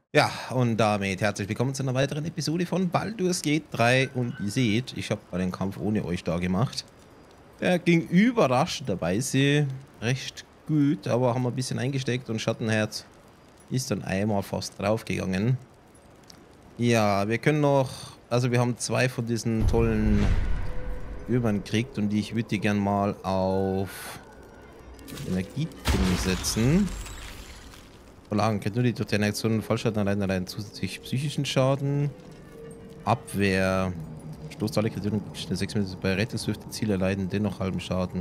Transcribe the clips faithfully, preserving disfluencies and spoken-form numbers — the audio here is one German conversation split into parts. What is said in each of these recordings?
Ja, und damit herzlich willkommen zu einer weiteren Episode von Baldur's Gate drei. Und ihr seht, ich habe mal den Kampf ohne euch da gemacht. Er ging überraschenderweise recht gut, aber haben wir ein bisschen eingesteckt und Schattenherz ist dann einmal fast draufgegangen. Ja, wir können noch, also wir haben zwei von diesen tollen Würmern gekriegt und ich würde die gern mal auf Energietunnel setzen. Verlagen kennt nur die durch die Reaktion Fallschaden allein allein zusätzlich psychischen Schaden. Abwehr. Stoßt alle Kriterien schnell sechs Minuten bei rettungswürfte Ziele erleiden dennoch halben Schaden.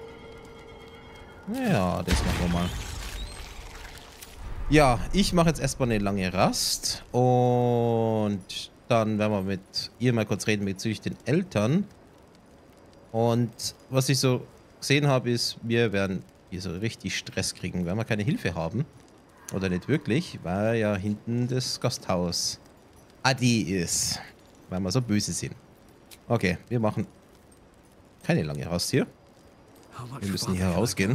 Ja, das machen wir mal. Ja, ich mache jetzt erstmal eine lange Rast. Und dann werden wir mit ihr mal kurz reden bezüglich den Eltern. Und was ich so gesehen habe, ist, wir werden hier so richtig Stress kriegen, wenn wir keine Hilfe haben. Oder nicht wirklich, weil ja hinten das Gasthaus Adi ist. Weil wir so böse sind. Okay, wir machen keine lange Rast hier. Wir müssen hier rausgehen.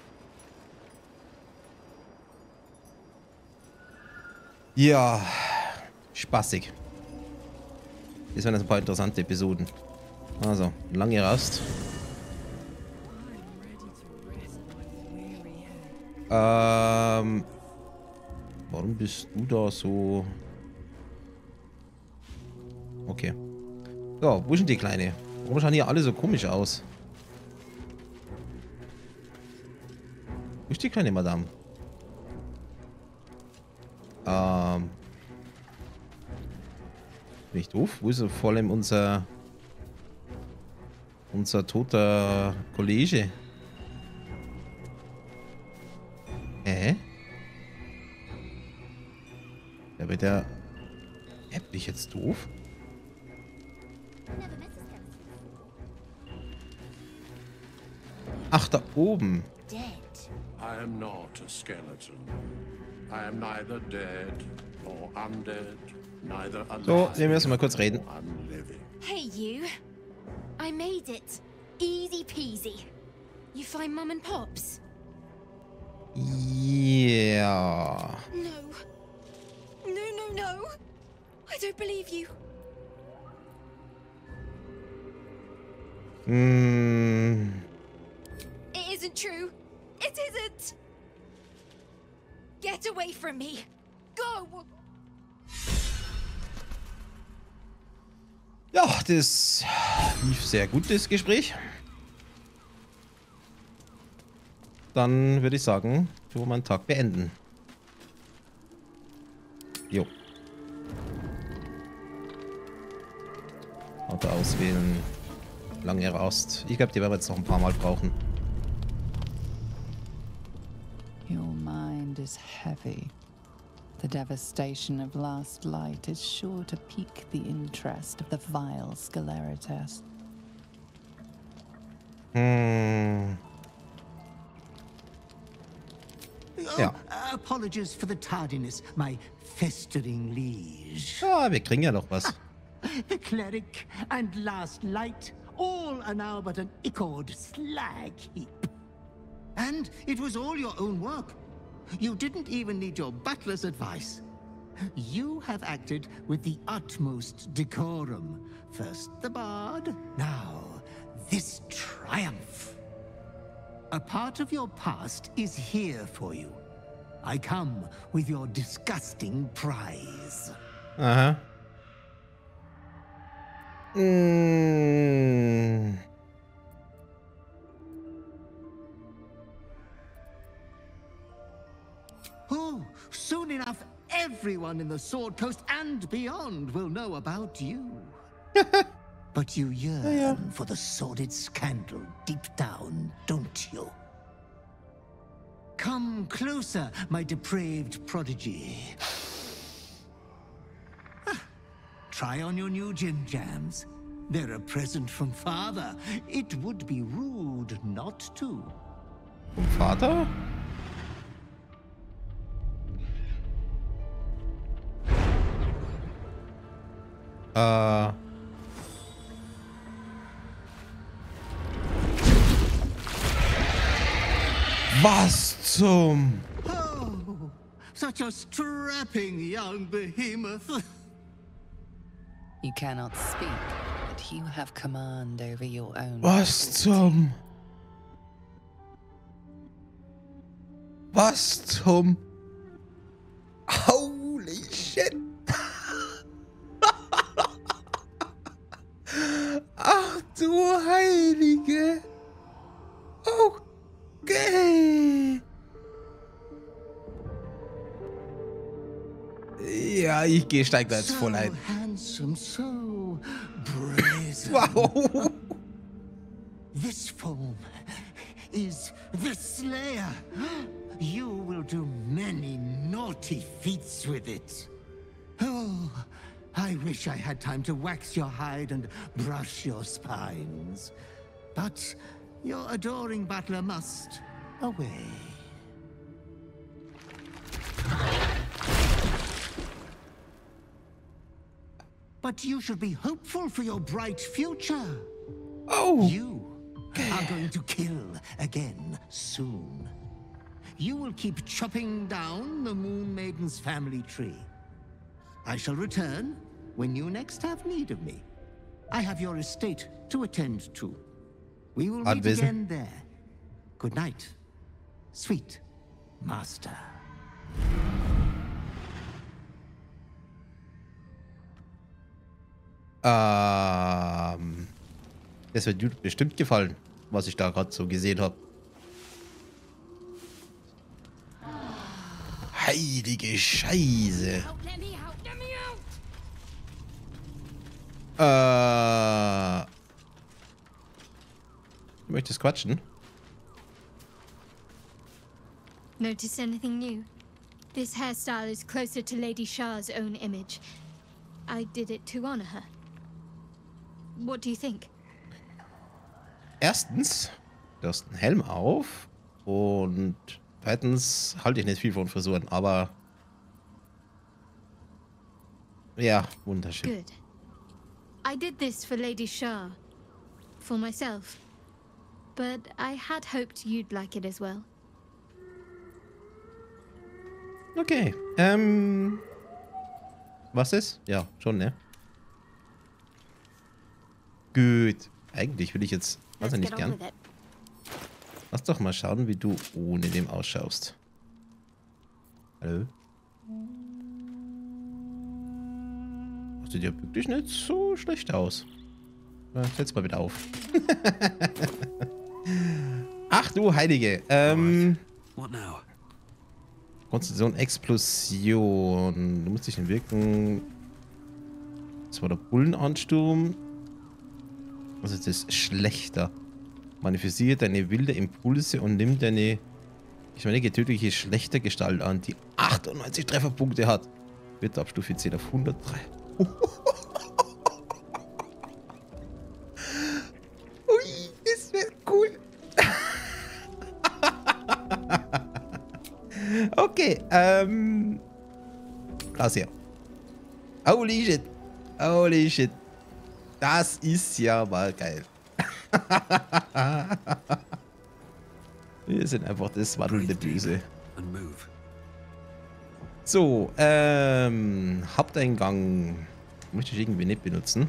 Ja, spaßig. Das werden jetzt ein paar interessante Episoden. Also, lange Rast. Ähm... Warum bist du da so... Okay. So, wo ist denn die Kleine? Warum schauen hier alle so komisch aus? Wo ist die kleine Madame? Ähm... Bin ich doof? Wo ist vor allem unser... Unser toter Kollege? Hä? Ja, wird der... Hä, bin ich jetzt doof? Ach, da oben. I am not a skeleton. I am neither dead nor undead, neither alive. So, wir müssen mal kurz reden. Hey you. I made it. Easy peasy. You find Mum and Pops? Ja. No. No, no, no. I don't believe you. Hm. It isn't true. It isn't. Get away from me. Go. Ja, das lief sehr gut, das Gespräch. Dann würde ich sagen, tun wir meinen Tag beenden. Jo. Auto auswählen. Lange Rast. Ich glaube, die werden wir jetzt noch ein paar Mal brauchen. Your mind is heavy. The devastation of last light is sure to pique the interest of the vile Sceleritas. Hm. Ja. Oh, apologies for the tardiness, my festering liege. Ja, wir kriegen ja noch was. The cleric and last light, all are now but an ichord slag heap. And it was all your own work. You didn't even need your butler's advice. You have acted with the utmost decorum. First the bard, now this triumph. A part of your past is here for you. I come with your disgusting prize. Aha. Mm. Oh, soon enough, everyone in the Sword Coast and beyond will know about you. But you yearn Ja, ja. for the sordid scandal deep down, don't you? Come closer, my depraved prodigy. Ah, try on your new gym jams. They're a present from father. It would be rude not to. Vom Vater? Äh. Was zum... Oh, Such a strapping young behemoth. You cannot speak, but you have command over your own. Was zum... Was zum... Holy shit! Ach du Heilige! Okay! Ja, ich gehe, steig da jetzt So voll ein. handsome, so brazen. Wow! This form is the Slayer. You will do many naughty feats with it. Oh, I wish I had time to wax your hide and brush your spines. But your adoring butler must away. But you should be hopeful for your bright future. Oh! You are going to kill again soon. You will keep chopping down the Moon Maiden's family tree. I shall return when you next have need of me. I have your estate to attend to. We will meet Anwesend. again there. Good night, sweet master. Ähm, das wird Jude bestimmt gefallen, was ich da gerade so gesehen habe. Heilige Scheiße. Help, let me out, let me out! Äh, du möchtest quatschen? Notice anything new? This hairstyle is closer to Lady Shah's own image. I did it to honor her. What do you think? Erstens, du hast einen Helm auf und zweitens halte ich nicht viel von Frisuren, aber ja, wunderschön. Good. I did this for Lady Shah. For myself. But I had hoped you'd like it as well. Okay, ähm, was ist? Ja, schon, ne? Gut. Eigentlich will ich jetzt, weiß ich Let's nicht get on gern. with it. Lass doch mal schauen, wie du ohne dem ausschaust. Hallo? Das sieht ja wirklich nicht so schlecht aus. Na, setz mal wieder auf. Ach du Heilige. Ähm, What now? Konstitution, Explosion. Du musst dich in Wirken. Das war der Bullenansturm. Was ist das? Schlechter. Manifestiere deine wilde Impulse und nimm deine, ich meine, tödliche schlechte Gestalt an, die achtundneunzig Trefferpunkte hat. Wird ab Stufe zehn auf hundertdrei. Ui, das wird cool. Okay, ähm. Das hier. Holy shit. Holy shit. Das ist ja mal geil. Wir sind einfach das wandelnde Böse. And move. So, ähm, Haupteingang möchte ich irgendwie nicht benutzen.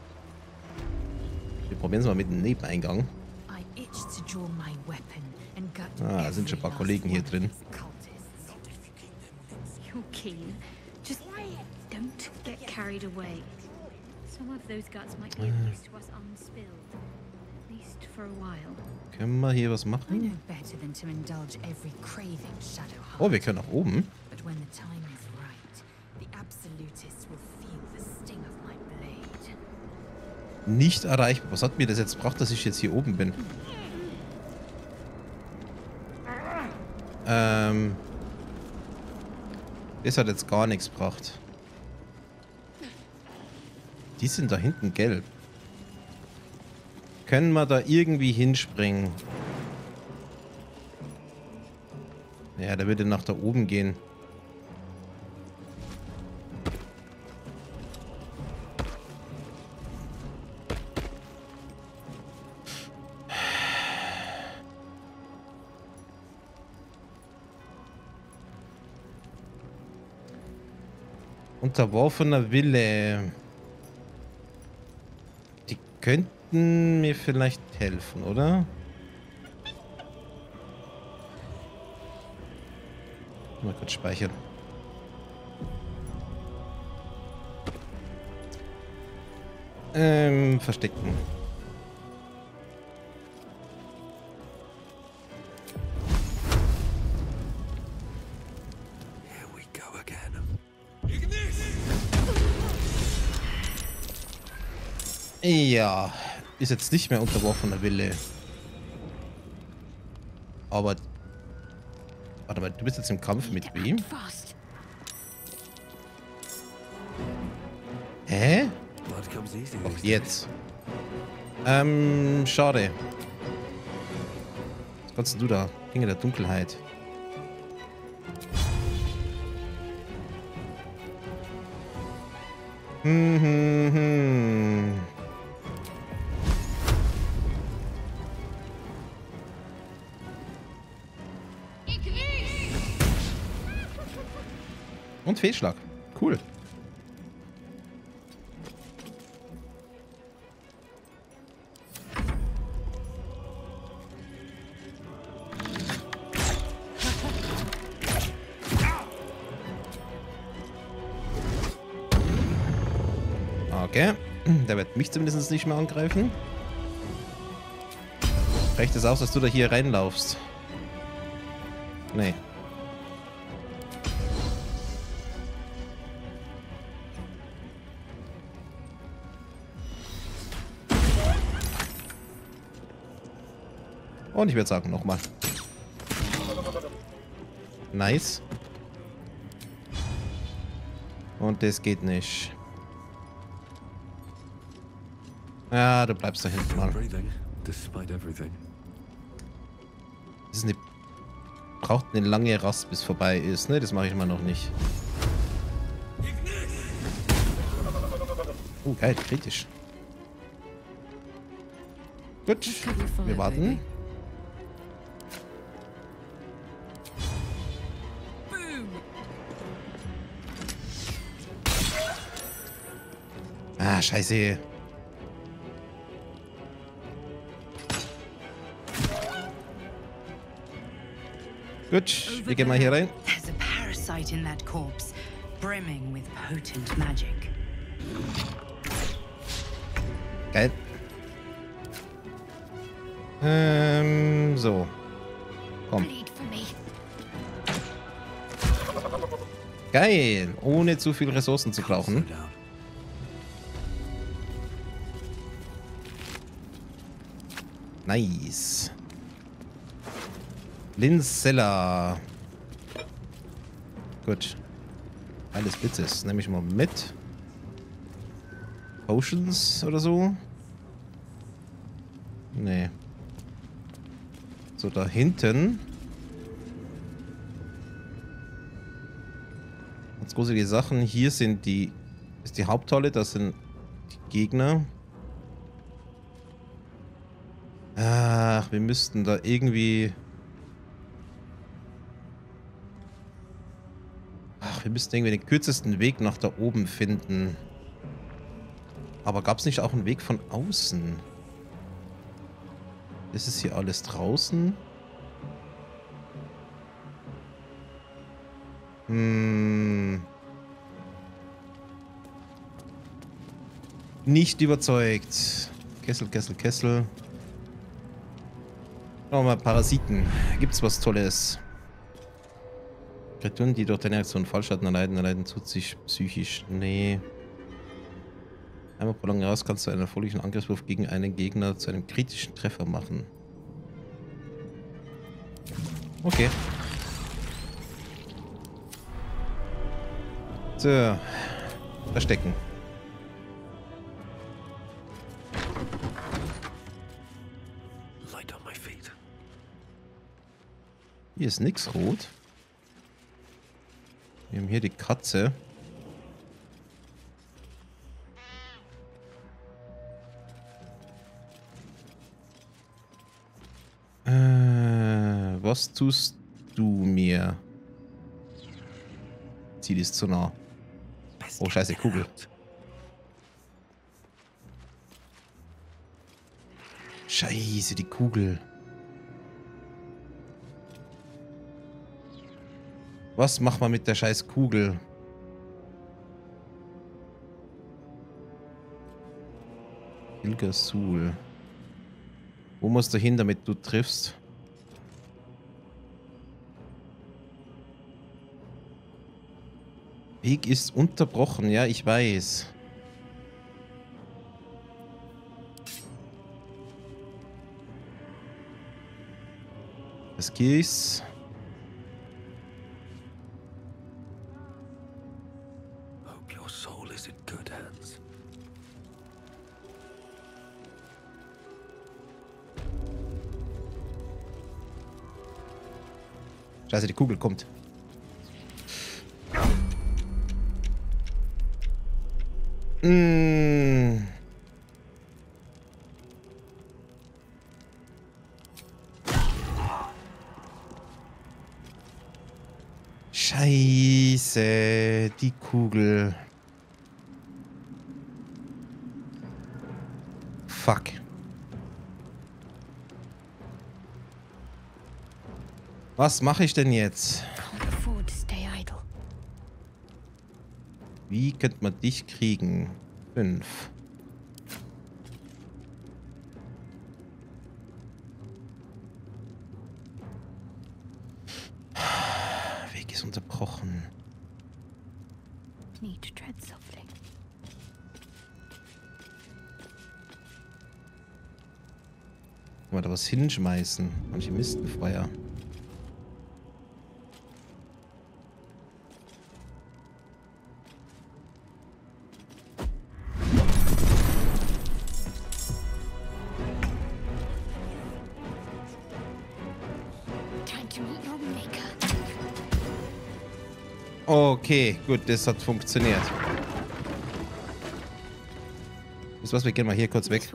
Wir probieren es mal mit dem Nebeneingang. I itch to draw my weapon and gut Ah, da sind schon ein paar every Kollegen hier last drin. one of these cultists. You're keen. Just don't get carried away. Some of those guts might be of use to us unspilled. At least for a while. Können wir hier was I know machen? better than to indulge every craving shadow Oh, wir heart. können nach oben. But when the time is right, the absolutists will feel the sting of my blade. Nicht erreichbar. Was hat mir das jetzt gebracht, dass ich jetzt hier oben bin? Ähm. Das hat jetzt gar nichts gebracht. Die sind da hinten gelb. Können wir da irgendwie hinspringen? Ja, der würde nach da oben gehen. Unterworfener Wille. Die könnten mir vielleicht helfen, oder? Mal kurz speichern. Ähm, verstecken. Ja, ist jetzt nicht mehr unterworfener Wille. Aber... Warte mal, du bist jetzt im Kampf mit wem? Hä? Doch, jetzt. Ähm, schade. Was kannst du da? Dinge der Dunkelheit. Hm, hm, hm. Und Fehlschlag. Cool. Okay. Der wird mich zumindest nicht mehr angreifen. Reicht es aus, dass du da hier reinlaufst? Nee. Und ich würde sagen, nochmal. Nice. Und das geht nicht. Ja, du bleibst da hinten mal. Das ist eine... Braucht eine lange Rast, bis vorbei ist, ne? Das mache ich mal noch nicht. Oh, geil, kritisch. Gut, wir warten. Ah, scheiße. Gut, wir gehen mal hier rein. There's a parasite in that corpse, brimming with potent magic. Geil. Ähm, so. Komm. Geil. Ohne zu viel Ressourcen zu brauchen. Nice. Linsella. Gut. Alles Blitzes. Nehme ich mal mit. Potions oder so? Nee. So, da hinten. Ganz gruselige Sachen. Hier sind die... Ist die Haupthalle. Das sind die Gegner. Ach, wir müssten da irgendwie... Ach, wir müssten irgendwie den kürzesten Weg nach da oben finden. Aber gab es nicht auch einen Weg von außen? Ist es hier alles draußen? Hm. Nicht überzeugt. Kessel, Kessel, Kessel. Schauen wir mal, Parasiten. Gibt's was Tolles? Kreaturen, die durch deine Aktion Fallschaden erleiden, erleiden tut sich psychisch. Nee. Einmal pro lange raus kannst du einen erfolgreichen Angriffswurf gegen einen Gegner zu einem kritischen Treffer machen. Okay. So. Verstecken. Hier ist nichts rot. Wir haben hier die Katze. Äh, was tust du mir? Ziel ist zu nah. Oh, scheiße, Kugel. Scheiße, die Kugel. Was macht man mit der scheiß Kugel? Ilgasul. Wo musst du hin, damit du triffst? Weg ist unterbrochen, ja, ich weiß. Das Kies. Hope your soul is in good hands. Scheiße, die Kugel kommt. Mm. Scheiße, die Kugel. Fuck. Was mache ich denn jetzt? Wie könnte man dich kriegen? Fünf. Weg ist unterbrochen. Need to tread softly. Mal da was hinschmeißen. Manche Mistenfeuer. Okay, gut, das hat funktioniert. Wisst ihr was, wir gehen mal hier kurz weg.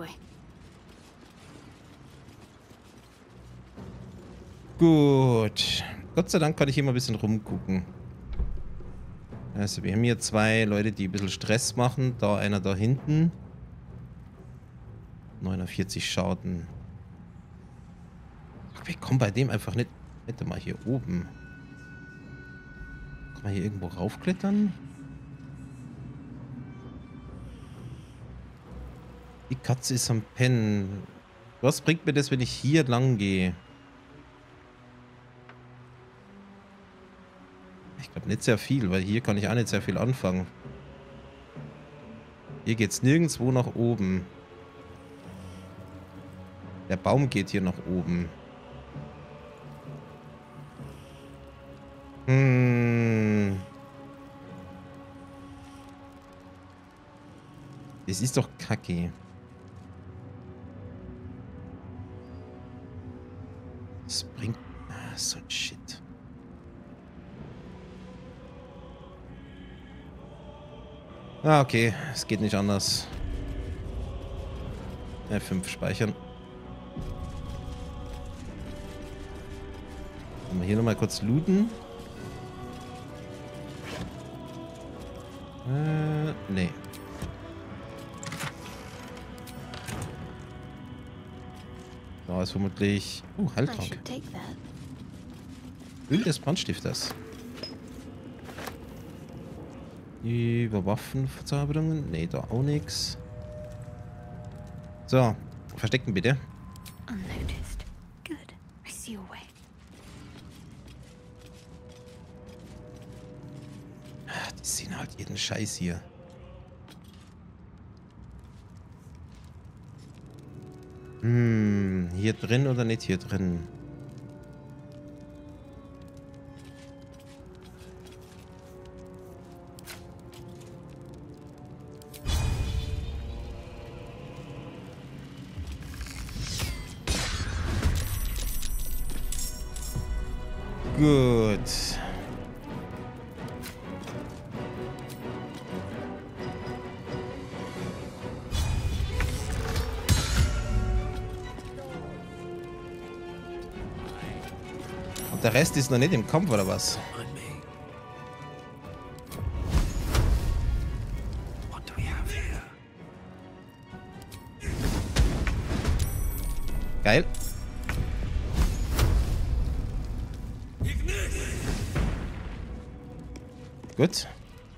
Gut. Gott sei Dank kann ich hier mal ein bisschen rumgucken. Also wir haben hier zwei Leute, die ein bisschen Stress machen. Da einer da hinten. neunundvierzig Schaden. Ach, wir kommen bei dem einfach nicht. Hätte mal hier oben. Kann man hier irgendwo raufklettern? Die Katze ist am Pennen. Was bringt mir das, wenn ich hier lang gehe? Ich glaube nicht sehr viel, weil hier kann ich auch nicht sehr viel anfangen. Hier geht es nirgendwo nach oben. Der Baum geht hier nach oben. Hm. Das ist doch kacke. Das bringt... Ah, so ein Shit. Ah, okay. Es geht nicht anders. F fünf speichern. Können wir hier nochmal kurz looten? Äh, nee. Da ist vermutlich... Oh, Heiltrank. Öl des Brandstifters. Über Waffenverzauberungen? Nee, da auch nichts. So, verstecken bitte. Unnoticed. Good. I see your way. Ach, die sehen halt jeden Scheiß hier. Hm, hier drin oder nicht hier drin? Gut. Und der Rest ist noch nicht im Kampf, oder was? Geil. Gut.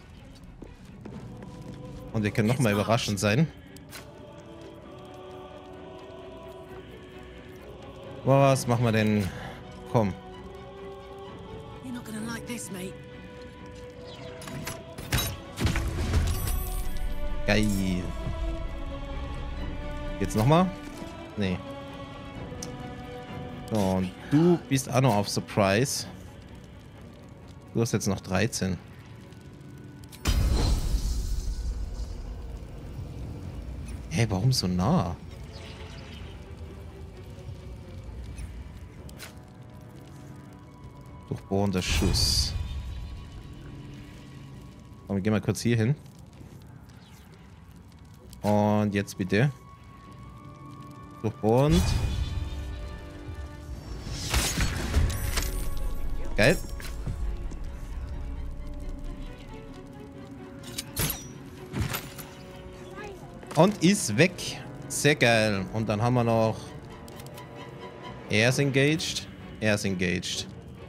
Und wir können nochmal überraschend sein. Was machen wir denn? Komm. You're not gonna like this, mate. Geil. Jetzt nochmal? Nee. So, und du bist auch noch auf Surprise. Du hast jetzt noch dreizehn. Hey, warum so nah? Durchbohrender Schuss. Komm, wir gehen mal kurz hier hin. Und jetzt bitte. Durchbohrend. Geil. Und ist weg. Sehr geil. Und dann haben wir noch... Er ist engaged. Er ist engaged.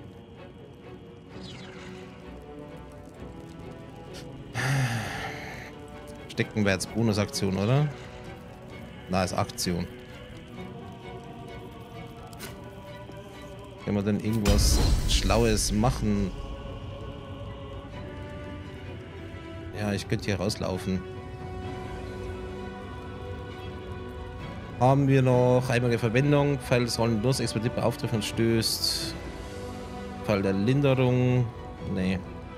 Stecken wir jetzt Bonusaktion, oder? Na, ist Aktion. Können wir denn irgendwas Schlaues machen? Ja, ich könnte hier rauslaufen. Haben wir noch einmalige Verwendung. Pfeil des Rollen bloß explodiert bei Auftritt und stößt. Pfeil der Linderung. Nee.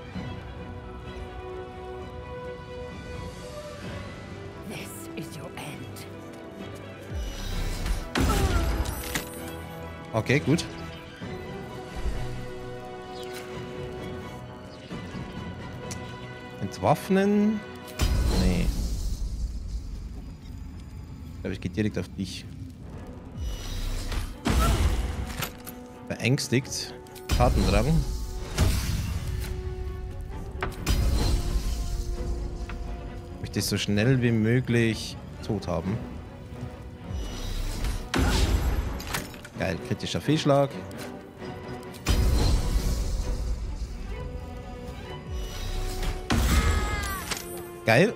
Okay, gut. Entwaffnen? Nee. Ich glaube, ich gehe direkt auf dich. Verängstigt. Tatendrang. Ich möchte es so schnell wie möglich tot haben. Geil, kritischer Fehlschlag. Geil.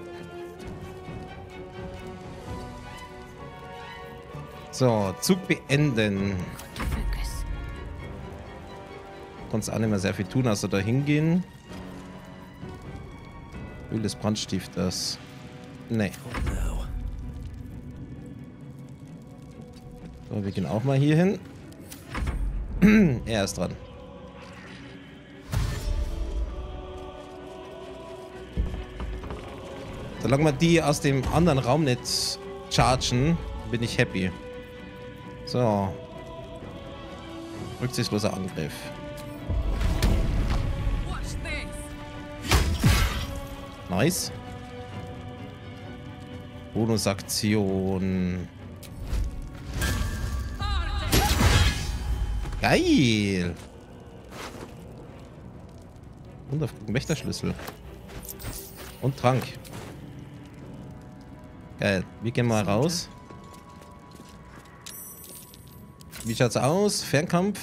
So, Zug beenden. Konntest auch nicht mehr sehr viel tun, außer da hingehen. Öl des Brandstifters. Nee. So, wir gehen auch mal hier hin. Er ist dran. Solange wir die aus dem anderen Raum nicht chargen, bin ich happy. So. Rücksichtsloser Angriff. Nice. Bonusaktion. Geil. Und auf den Wächterschlüssel. Und Trank. Geil. Wir gehen mal raus. Wie schaut's aus? Fernkampf.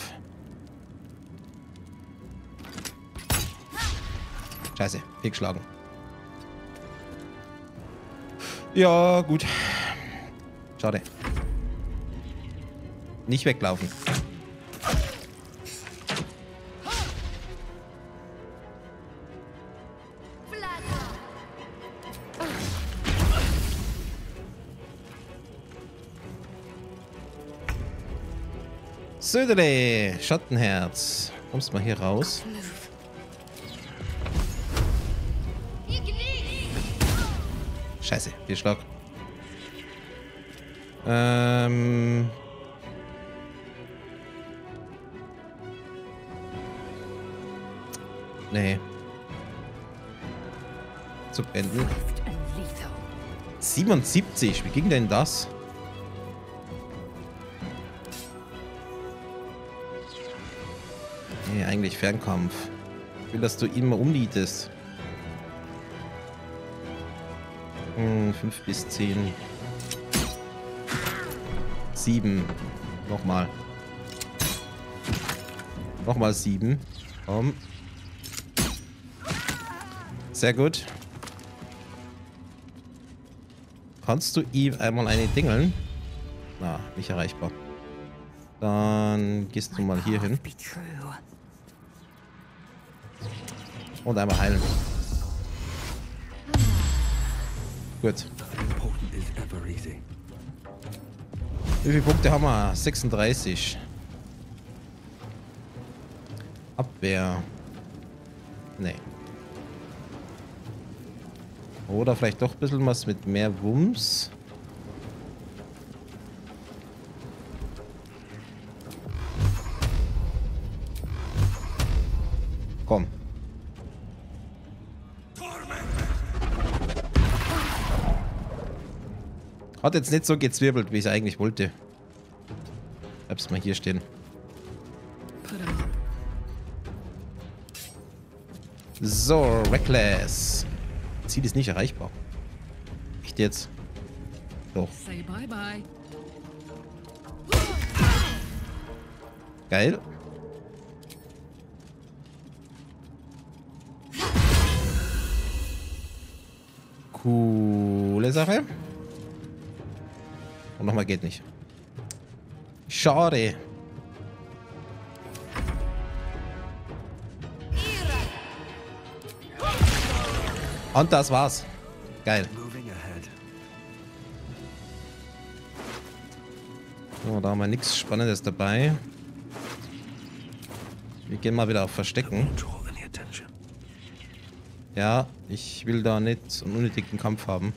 Scheiße. Fehlgeschlagen. Ja, gut. Schade. Nicht weglaufen. Södele, Schattenherz. Kommst mal hier raus. Scheiße, viel Schlag. Ähm. Nee. Zu beenden. siebenundsiebzig, wie ging denn das? Nee, eigentlich Fernkampf. Ich will, dass du immer umnietest. Hm, fünf bis zehn. sieben. Nochmal. Nochmal sieben. Komm. Sehr gut. Kannst du ihm einmal eine dingeln? Na, nicht erreichbar. Dann gehst du mal hier hin. Und einmal heilen. Gut. Wie viele Punkte haben wir? sechsunddreißig. Abwehr. Nee. Oder vielleicht doch ein bisschen was mit mehr Wumms. Komm. Hat jetzt nicht so gezwirbelt, wie ich es eigentlich wollte. Bleib's mal hier stehen. So, Reckless. Ziel ist nicht erreichbar. Echt jetzt? Doch. Say bye bye. Geil. Coole Sache. Und nochmal geht nicht. Schade. Und das war's. Geil. So, da haben wir nichts Spannendes dabei. Wir gehen mal wieder auf Verstecken. Ja, ich will da nicht einen unnötigen Kampf haben.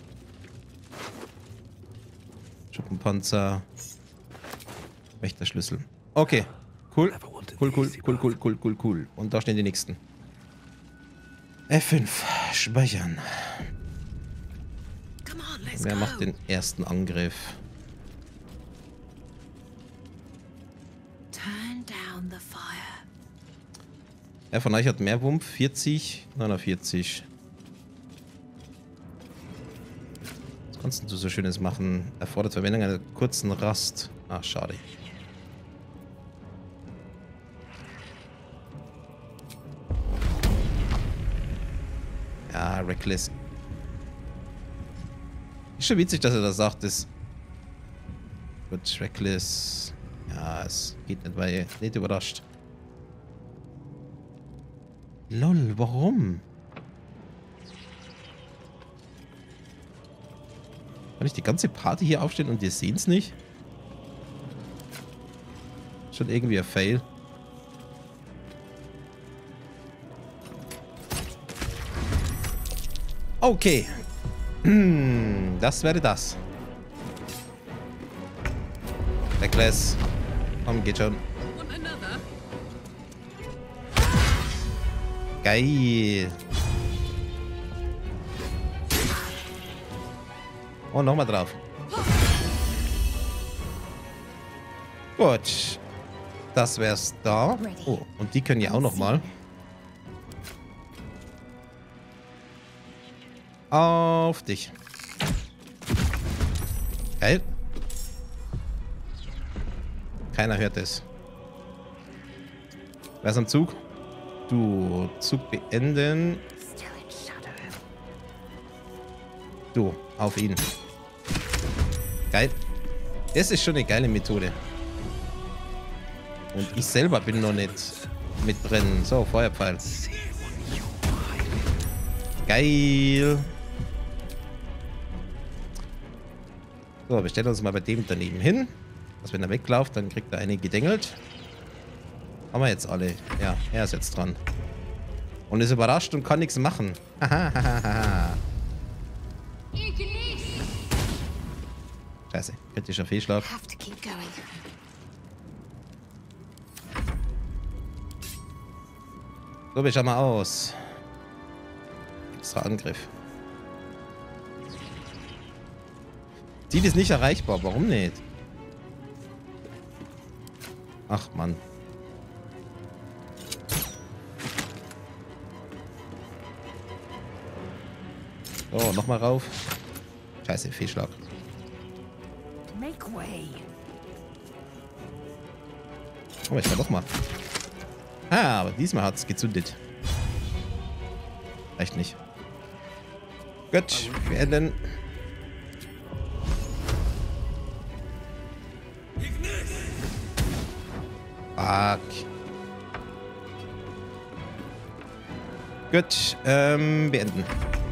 Schuppenpanzer. Wächterschlüssel. Okay. Cool. Cool, cool, cool, cool, cool, cool, cool. Und da stehen die nächsten. F fünf. Speichern. Wer macht den ersten Angriff? Er von euch hat mehr Wumpf. vierzig, neunundvierzig. Was kannst du so Schönes machen? Erfordert Verwendung einer kurzen Rast. Ah, schade. Ja, Reckless. Ist schon witzig, dass er das sagt. Das gut, Reckless. Ja, es geht nicht, weil er nicht überrascht. Lol, warum? Kann ich die ganze Party hier aufstellen und wir sehen es nicht? Schon irgendwie ein Fail. Okay. Das wäre das. Reckless. Komm, geht schon. Geil. Und nochmal drauf. Gut. Das wär's da. Oh, und die können ja auch nochmal. Auf dich. Geil. Keiner hört es. Wer ist am Zug? Du, Zug beenden. Du, auf ihn. Geil. Das ist schon eine geile Methode. Und ich selber bin noch nicht mit drin. So, Feuerpfeil. Geil. So, wir stellen uns mal bei dem daneben hin. Dass wenn er wegläuft, dann kriegt er eine gedengelt. Haben wir jetzt alle. Ja, er ist jetzt dran. Und ist überrascht und kann nichts machen. Scheiße, kritischer Fehlschlag. So, wie schauen wir aus? Extra Angriff. Ziel ist nicht erreichbar. Warum nicht? Ach, Mann. So, nochmal rauf. Scheiße, Fehlschlag. Make way. Oh, ich war doch mal. Ah, aber diesmal hat es gezündet. Reicht nicht. Gut, wir enden. Fuck. Gut, ähm, beenden.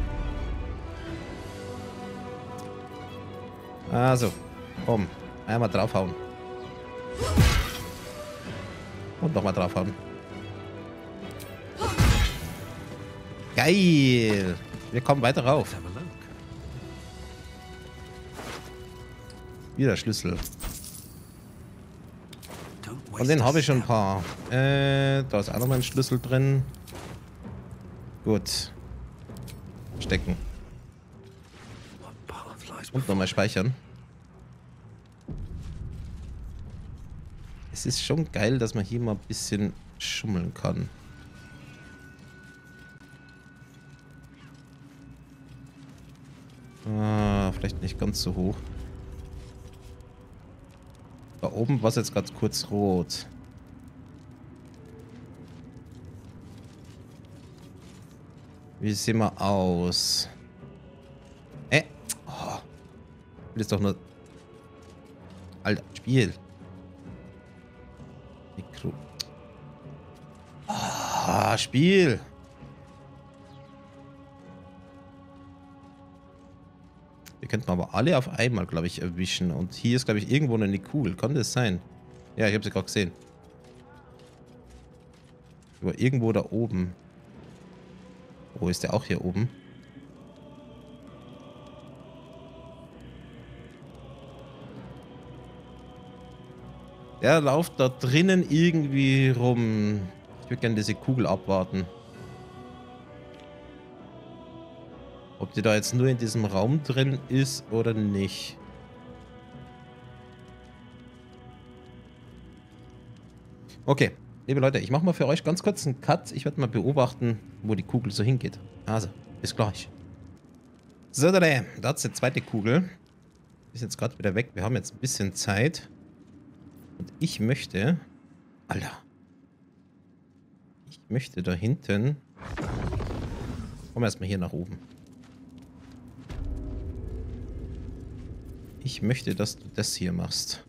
Also, komm. Einmal draufhauen. Und nochmal draufhauen. Geil. Wir kommen weiter rauf. Wieder Schlüssel. Und den habe ich schon ein paar. Äh, da ist auch noch mal ein Schlüssel drin. Gut. Stecken. Und nochmal speichern. Es ist schon geil, dass man hier mal ein bisschen schummeln kann. Ah, vielleicht nicht ganz so hoch. Da oben war es jetzt ganz kurz rot. Wie sehen wir aus? Äh. Oh. Das ist doch nur... Alter, Spiel. Mikro. Ah, Spiel. Wir könnten aber alle auf einmal, glaube ich, erwischen. Und hier ist, glaube ich, irgendwo eine Kugel. Kann das sein? Ja, ich habe sie gerade gesehen. Aber irgendwo da oben. Oh, ist der auch hier oben? Der läuft da drinnen irgendwie rum. Ich würde gerne diese Kugel abwarten. Ob die da jetzt nur in diesem Raum drin ist oder nicht. Okay, liebe Leute, ich mache mal für euch ganz kurz einen Cut. Ich werde mal beobachten, wo die Kugel so hingeht. Also, bis gleich. So, da, da hat es die zweite Kugel. Ist jetzt gerade wieder weg. Wir haben jetzt ein bisschen Zeit. Und ich möchte... Alter. Ich möchte da hinten... Kommen wir erstmal hier nach oben. Ich möchte, dass du das hier machst.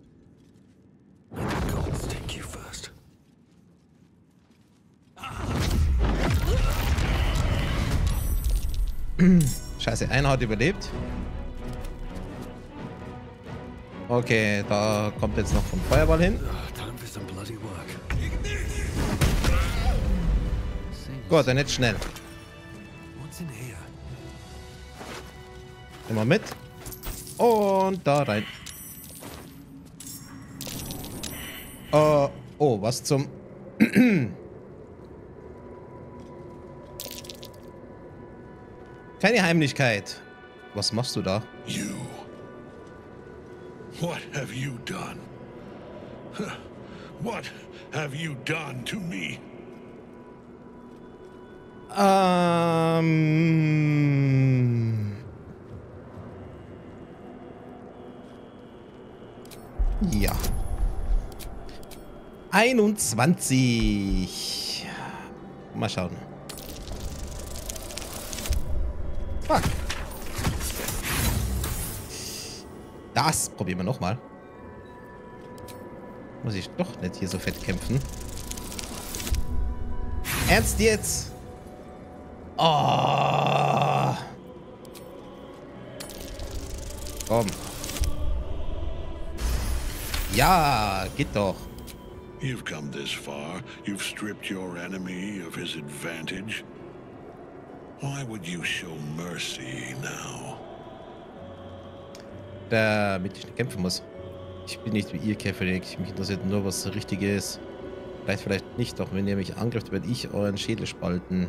Scheiße, einer hat überlebt. Okay, da kommt jetzt noch ein Feuerball hin. Gut, dann jetzt schnell. Immer mit. Und da rein. Uh, oh, was zum... Keine Heimlichkeit. Was machst du da? You. What have you done? What have you done to me? Ähm... Ja. einundzwanzig. Mal schauen. Fuck. Das probieren wir nochmal. Muss ich doch nicht hier so fett kämpfen. Ernst jetzt? Oh. Komm. Ja, geht doch. You've come this far. You've stripped your enemy of his advantage. Why would you show mercy now? Damit ich nicht kämpfen muss. Ich bin nicht wie ihr Käferig. Mich interessiert nur, was das Richtige ist. Vielleicht, vielleicht nicht, doch wenn ihr mich angreift, werde ich euren Schädel spalten.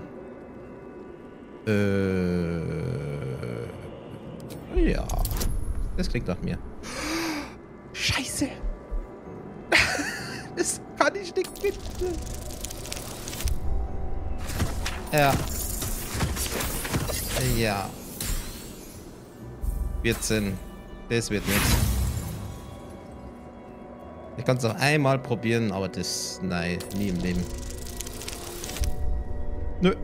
Äh. Ja. Das klingt nach mir. Scheiße. Das kann ich nicht finden. Ja. Ja. vierzehn. Das wird nichts. Ich kann es noch einmal probieren, aber das... Nein, nie im Leben. Nö.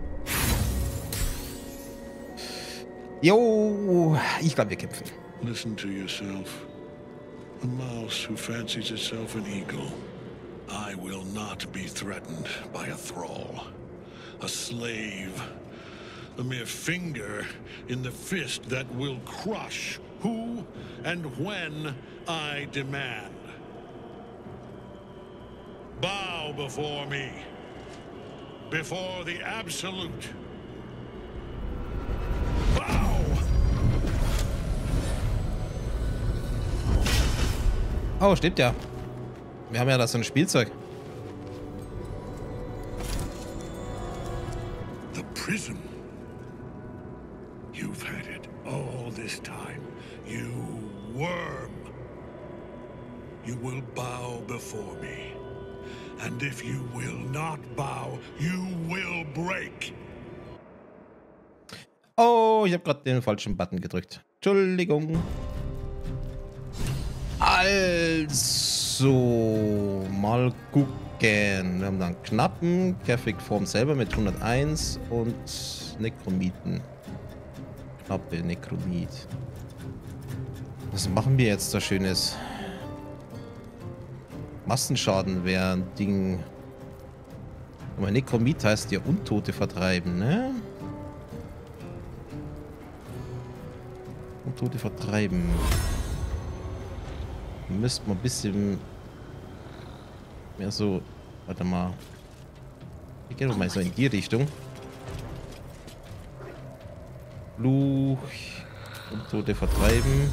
Jo, ich glaube, wir kämpfen. Listen to yourself. A mouse who fancies itself an eagle. I will not be threatened by a thrall. A slave. A mere finger in the fist that will crush who and when I demand. Bow before me. Before the Absolute. Bow! Oh, stimmt ja. Wir haben ja da so ein Spielzeug. The prism. You've had it all this time. You worm. You will bow before me. And if you will not bow, you will break. Oh, ich habe gerade den falschen Button gedrückt. Entschuldigung. Also, mal gucken. Wir haben dann Knappen, Perfektform selber mit hunderteins und Nekromiten. Knappe, Nekromit. Was machen wir jetzt da Schönes? Massenschaden wäre ein Ding. Aber Nekromit heißt ja Untote vertreiben, ne? Untote vertreiben. Müsste man ein bisschen mehr so. Warte mal. Wir gehen mal so in die Richtung. Fluch. Untote vertreiben.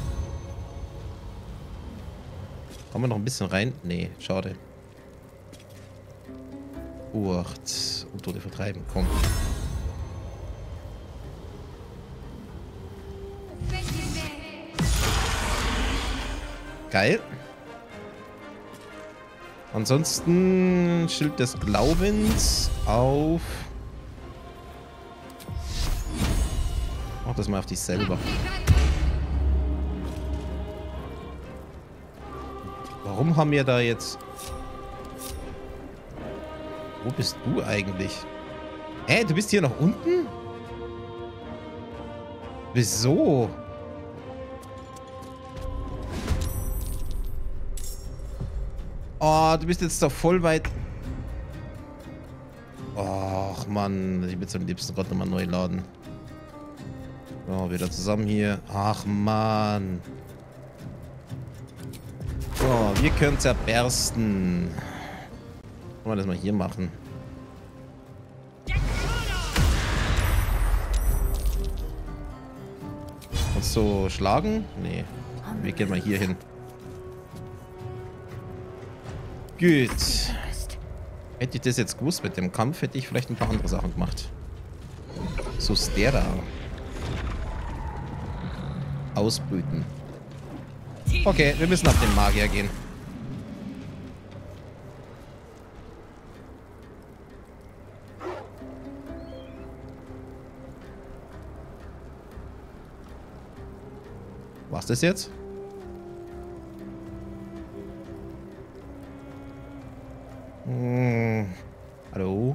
Kommen wir noch ein bisschen rein? Nee, schade. Furcht. Untote vertreiben, komm. Geil. Ansonsten Schild des Glaubens auf. Mach das mal auf dich selber. Warum haben wir da jetzt... Wo bist du eigentlich? Hä, du bist hier noch unten? Wieso? Oh, du bist jetzt da voll weit... Ach, Mann. Ich würde am liebsten gerade nochmal neu laden. So, wieder zusammen hier. Ach, Mann. So, wir können zerbersten. Wollen wir das mal hier machen? Kannst du schlagen? Nee. Wir gehen mal hier hin. Gut. Hätte ich das jetzt gewusst mit dem Kampf, hätte ich vielleicht ein paar andere Sachen gemacht. Sustera. Ausbrüten. Okay, wir müssen auf den Magier gehen. Was das jetzt? Hm. Hallo?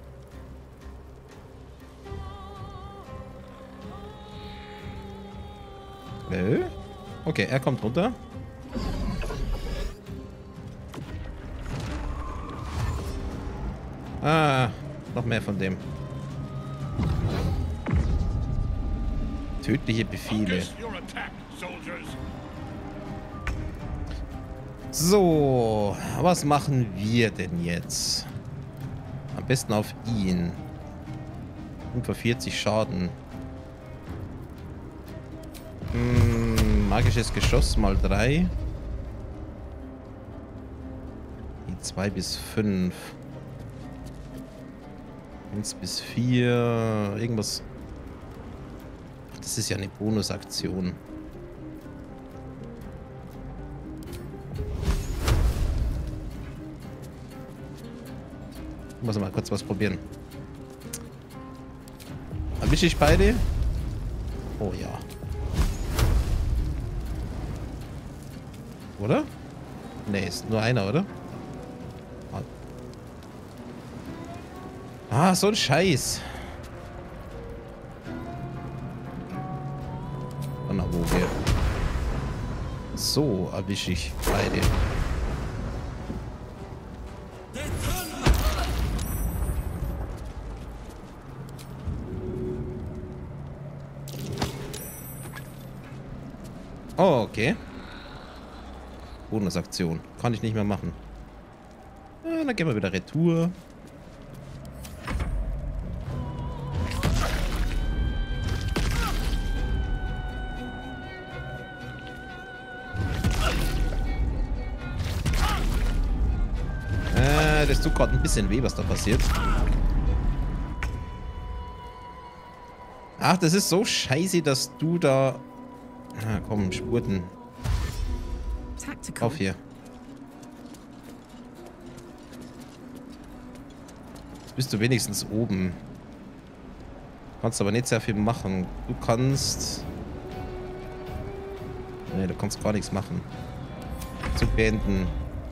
Nö? Okay, er kommt runter. Ah, noch mehr von dem. Tödliche Befehle. So, was machen wir denn jetzt? Am besten auf ihn. fünfundvierzig Schaden. Hm, magisches Geschoss mal drei. Die zwei bis fünf. eins bis vier. Irgendwas. Ach, das ist ja eine Bonusaktion. Ich muss mal kurz was probieren. Erwische ich beide? Oh ja. Oder? Ne, ist nur einer, oder? Ah, so ein Scheiß. Na, wo wir... So erwische ich beide. Oh, okay. Bonusaktion. Kann ich nicht mehr machen. Ja, dann gehen wir wieder Retour. Äh, das tut gerade ein bisschen weh, was da passiert. Ach, das ist so scheiße, dass du da... Ah, komm, Spurten. Auf hier. Jetzt bist du wenigstens oben. Kannst aber nicht sehr viel machen. Du kannst... Nee, du kannst gar nichts machen. Zu beenden.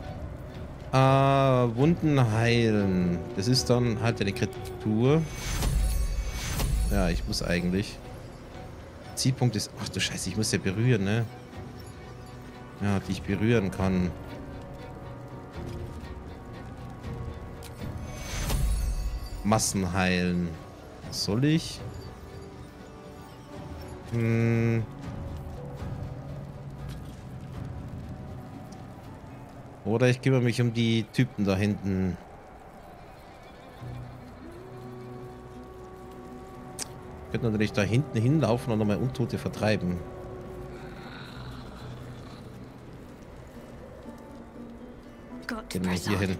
Ah, Wunden heilen. Das ist dann halt eine Kreatur. Ja, ich muss eigentlich... Zielpunkt ist... Ach du Scheiße, ich muss ja berühren, ne? Ja, die ich berühren kann. Massen heilen. Soll ich? Hm. Oder ich kümmere mich um die Typen da hinten. Ich könnte natürlich da hinten hinlaufen und nochmal Untote vertreiben. Gehen wir hier hin.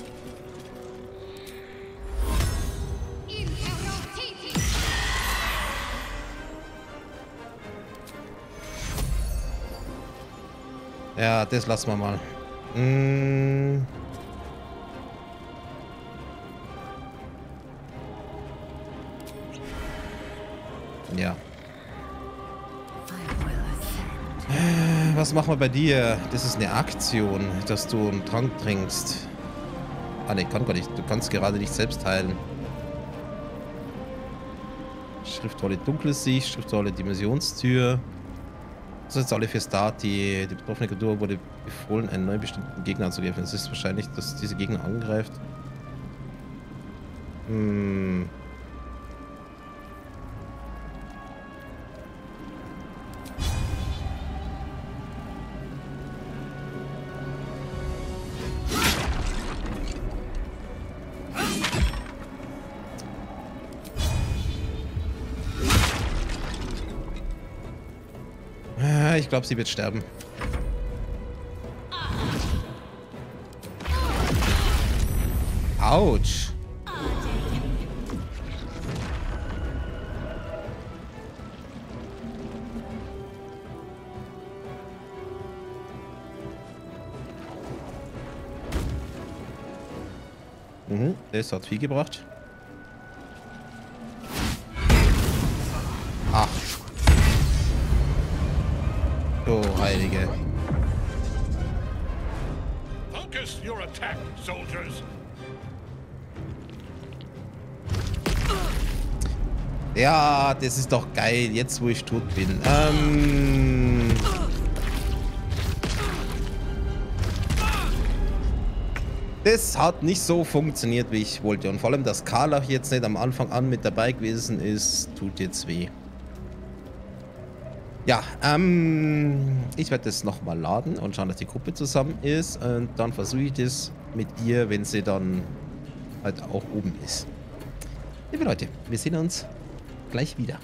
Ja, das lassen wir mal. Mmh. Ja. Was machen wir bei dir? Das ist eine Aktion, dass du einen Trank trinkst. Ah, ne, kann gar nicht. Du kannst gerade dich selbst heilen. Schriftrolle Dunkles Sicht, Schriftrolle Dimensionstür. Das ist jetzt alle für Start. Die, die betroffene Kreatur wurde befohlen, einen neuen bestimmten Gegner anzugreifen. Es ist wahrscheinlich, dass diese Gegner angreift. Hm. Ich glaube, sie wird sterben. Autsch. Mhm, das hat viel gebracht. Ach. Oh, Heilige. Focus your attack, soldiers. Ja, das ist doch geil, jetzt wo ich tot bin. Ähm... Das hat nicht so funktioniert, wie ich wollte. Und vor allem, dass Karlach jetzt nicht am Anfang an mit dabei gewesen ist, tut jetzt weh. Ja, ähm, ich werde das nochmal laden und schauen, dass die Gruppe zusammen ist. Und dann versuche ich das mit ihr, wenn sie dann halt auch oben ist. Liebe Leute, wir sehen uns gleich wieder.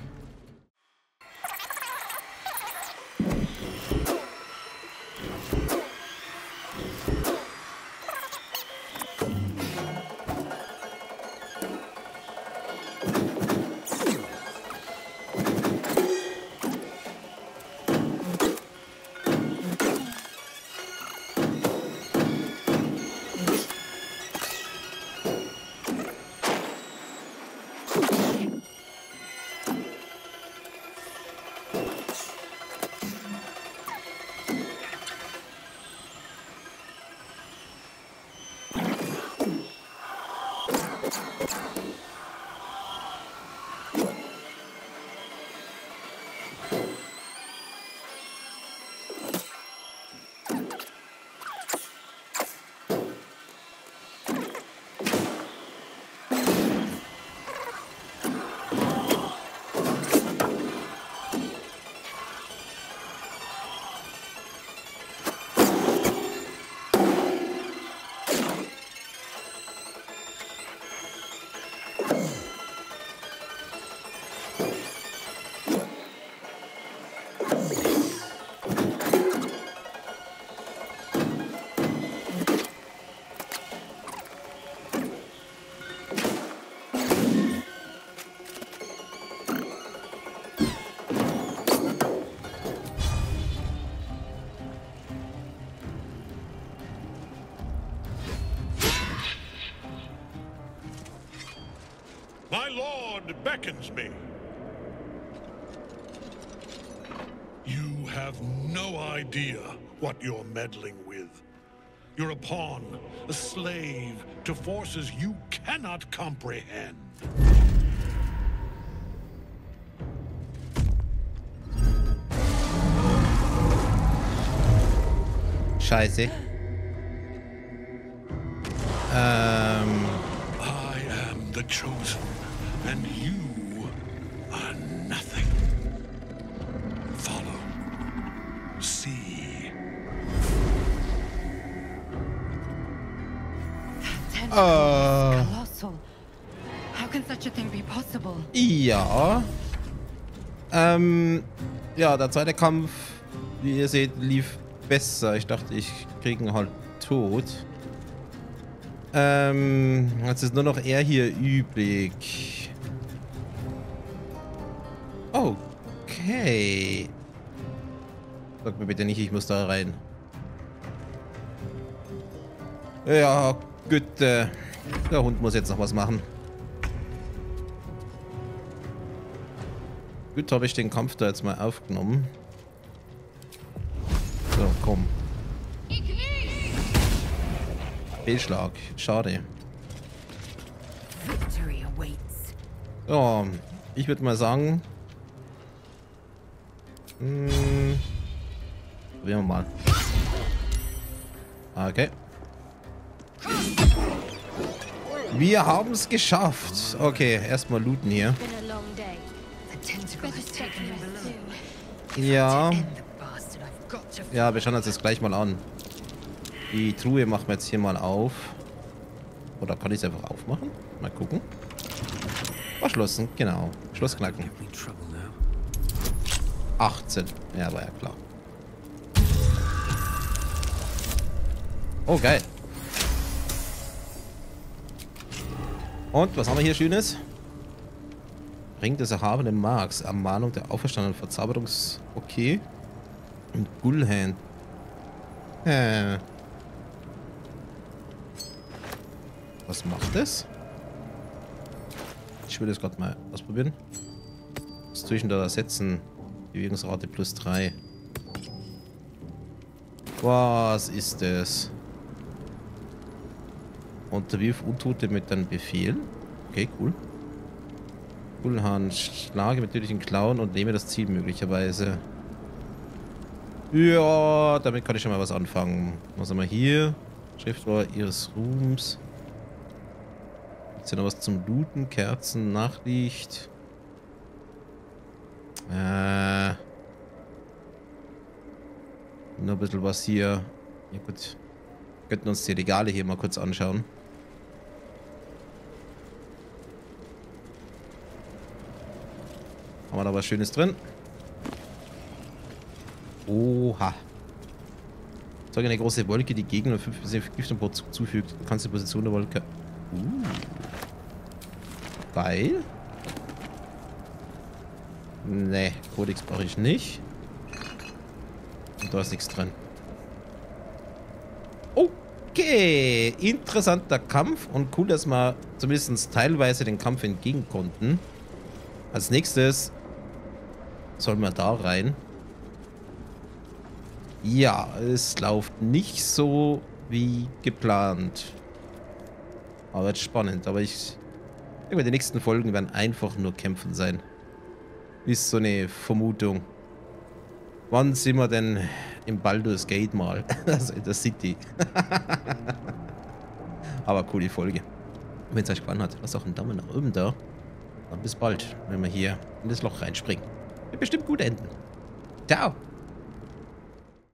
My lord beckons me. You have no idea what you're meddling with. You're a pawn, a slave to forces you cannot comprehend. Scheiße. Ähm. I am the chosen, and you are nothing. Follow. See. Äh. Colossal. How can such a thing be possible? Ja. Ähm. Ja, der zweite Kampf, wie ihr seht, lief besser. Ich dachte, ich kriege ihn halt tot. Ähm. Jetzt ist nur noch er hier übrig. Okay. Sag mir bitte nicht, ich muss da rein. Ja, gut. Äh, der Hund muss jetzt noch was machen. Gut, habe ich den Kampf da jetzt mal aufgenommen. So, komm. Fehlschlag. Schade. Victory awaits. So, ich würde mal sagen... Hm, probieren wir mal. Okay. Wir haben es geschafft. Okay, erstmal looten hier. Been a long day. The tentacle has taken him below. Ja. End the bastard. I've got to Ja, wir schauen uns das gleich mal an. Die Truhe machen wir jetzt hier mal auf. Oder kann ich es einfach aufmachen? Mal gucken. Verschlossen, genau. Schloss knacken. achtzehn. Ja, war ja klar. Oh, geil. Und, was haben wir hier Schönes? Ring des erhabenen Marks. Ermahnung der auferstandenen Verzauberungs... Okay. Und Gulhand. Äh. Was macht das? Ich will das gerade mal ausprobieren. Das zwischen da ersetzen. Bewegungsrate plus drei. Was ist das? Unterwirf Untote mit einem Befehl. Okay, cool. Gulhand. Schlage mit tödlichen Klauen und nehme das Ziel möglicherweise. Ja, damit kann ich schon mal was anfangen. Was haben wir hier? Schriftrohr ihres Ruhms. Ist hier noch was zum Looten? Kerzen, Nachlicht. Äh. Nur ein bisschen was hier. Ja gut. Wir könnten uns die Regale hier mal kurz anschauen. Haben wir da was Schönes drin? Oha. Zeige eine große Wolke, die Gegner fünf bis fünf Gift zufügt. Du kannst die Position der Wolke... Uh. Geil. Ne, Codex brauche ich nicht. Und da ist nichts drin. Okay, interessanter Kampf und cool, dass wir zumindest teilweise den Kampf entgegen konnten. Als nächstes sollen wir da rein. Ja, es läuft nicht so wie geplant. Aber jetzt spannend. Aber ich denke, die nächsten Folgen werden einfach nur kämpfen sein. Ist so eine Vermutung. Wann sind wir denn im Baldur's Gate mal? Also in der City. Aber coole Folge. Wenn es euch gefallen hat, lasst auch einen Daumen nach oben da. Dann bis bald, wenn wir hier in das Loch reinspringen. Wird bestimmt gut enden. Ciao.